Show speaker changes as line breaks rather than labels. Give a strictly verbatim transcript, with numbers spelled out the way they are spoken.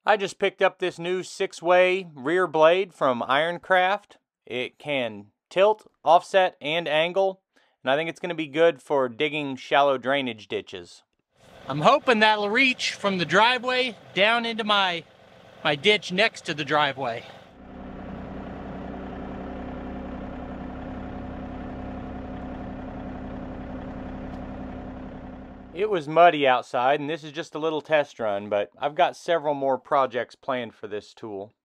I just picked up this new six-way rear blade from Ironcraft. It can tilt, offset, and angle, and I think it's going to be good for digging shallow drainage ditches. I'm hoping that'll reach from the driveway down into my, my ditch next to the driveway. It was muddy outside, and this is just a little test run, but I've got several more projects planned for this tool.